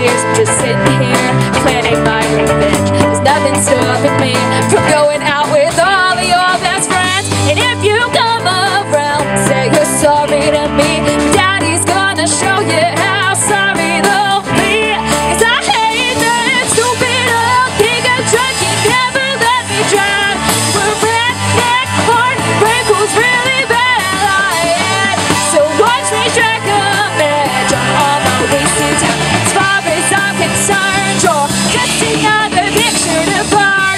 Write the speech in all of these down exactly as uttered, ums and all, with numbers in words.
years, I'm just sitting here planning my revenge. There's nothing stopping me from going out with all of your best friends. And if you come around, say you're sorry to me, Daddy's gonna show you how sorry they'll be. 'Cause I hate that stupid old thing of drunk, you never let me drown. We're redneck heartbreak was really bad, I had. So watch me strike a match on all my wasted time. As far as I'm concerned, you're just another picture to burn.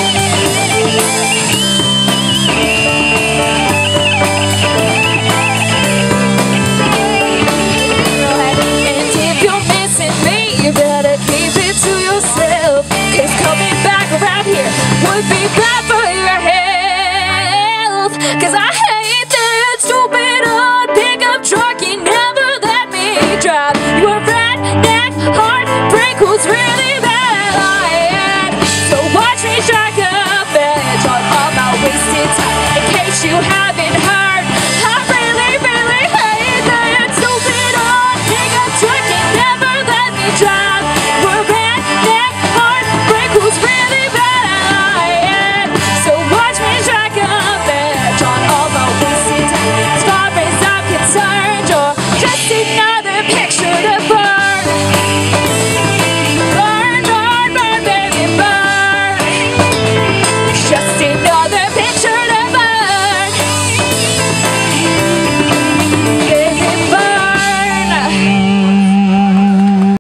And if you're missing me, you better keep it to yourself, 'cause coming back around here would be bad for your health. 'Cause I hate that stupid old pickup truck, you never let me drive. Your redneck heartbreak was really